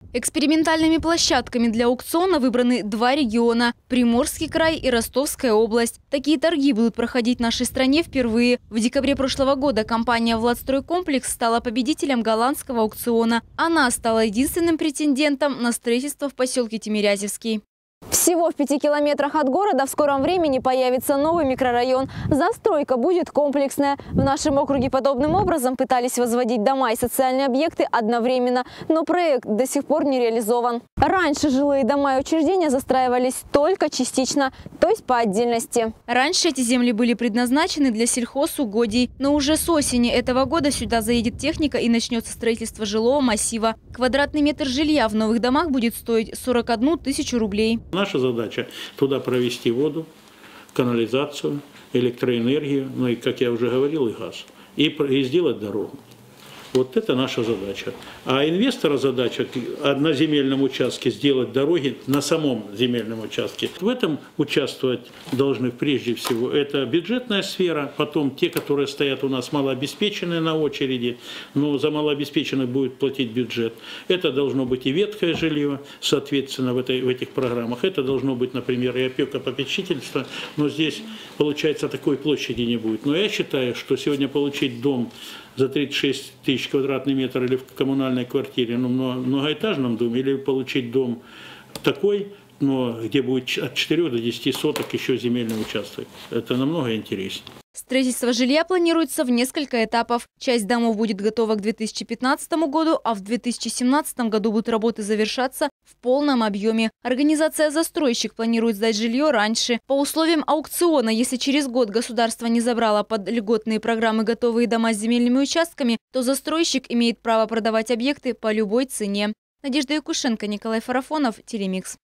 Экспериментальными площадками для аукциона выбраны два региона – Приморский край и Ростовская область. Такие торги будут проходить в нашей стране впервые. В декабре прошлого года компания «Владстройкомплекс» стала победителем голландского аукциона. Она стала единственным претендентом на строительство в поселке Тимирязевский. Всего в 5 километрах от города в скором времени появится новый микрорайон. Застройка будет комплексная. В нашем округе подобным образом пытались возводить дома и социальные объекты одновременно, но проект до сих пор не реализован. Раньше жилые дома и учреждения застраивались только частично, то есть по отдельности. Раньше эти земли были предназначены для сельхозугодий, но уже с осени этого года сюда заедет техника и начнется строительство жилого массива. Квадратный метр жилья в новых домах будет стоить 41 тысячу рублей. Наша задача туда провести воду, канализацию, электроэнергию, ну и, как я уже говорил, и газ. И сделать дорогу. Вот это наша задача. А инвестора задача на земельном участке сделать дороги на самом земельном участке. В этом участвовать должны прежде всего это бюджетная сфера, потом те, которые стоят у нас малообеспеченные на очереди, но за малообеспеченных будет платить бюджет. Это должно быть и ветхое жилье, соответственно, в этих программах. Это должно быть, например, и опека-попечительство, но здесь, получается, такой площади не будет. Но я считаю, что сегодня получить дом за 36 тысяч квадратных метров или в коммунальной квартире, ну, в многоэтажном доме, или получить дом такой, но где будет от 4 до 10 соток еще земельный участок. Это намного интереснее. Строительство жилья планируется в несколько этапов. Часть домов будет готова к 2015 году, а в 2017 году будут работы завершаться в полном объеме. Организация «Застройщик» планирует сдать жилье раньше. По условиям аукциона, если через год государство не забрало под льготные программы готовые дома с земельными участками, то застройщик имеет право продавать объекты по любой цене. Надежда Якушенко, Николай Фарафонов, Телемикс.